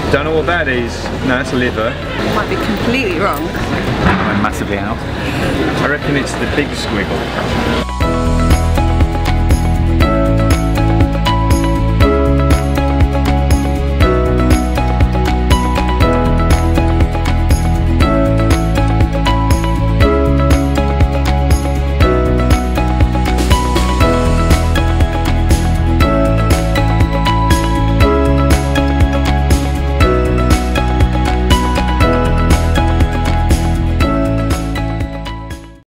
Don't know what that is. No, that's liver. Might be completely wrong. I'm massively out. I reckon it's the big squiggle.